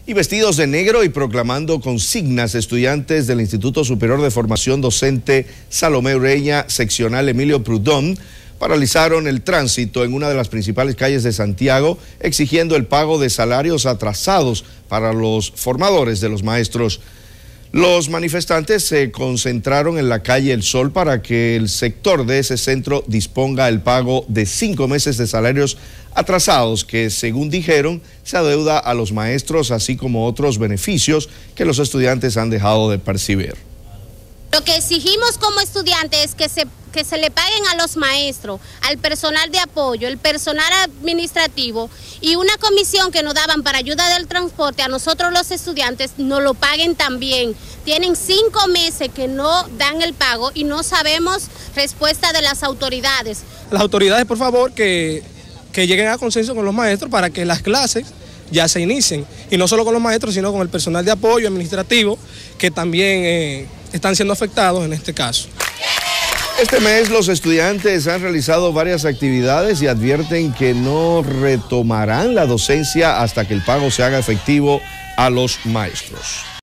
Y vestidos de negro y proclamando consignas, estudiantes del Instituto Superior de Formación Docente Salomé Ureña, seccional Emilio Prudón, paralizaron el tránsito en una de las principales calles de Santiago, exigiendo el pago de salarios atrasados para los formadores de los maestros. Los manifestantes se concentraron en la calle El Sol para que el sector de ese centro disponga el pago de 5 meses de salarios atrasados que, según dijeron, se adeuda a los maestros, así como otros beneficios que los estudiantes han dejado de percibir. Lo que exigimos como estudiantes es que se le paguen a los maestros, al personal de apoyo, el personal administrativo y una comisión que nos daban para ayuda del transporte, a nosotros los estudiantes nos lo paguen también. Tienen 5 meses que no dan el pago y no sabemos respuesta de las autoridades. Las autoridades, por favor, que lleguen a consenso con los maestros para que las clases ya se inicien, y no solo con los maestros, sino con el personal de apoyo administrativo, que también están siendo afectados en este caso. Este mes los estudiantes han realizado varias actividades y advierten que no retomarán la docencia hasta que el pago se haga efectivo a los maestros.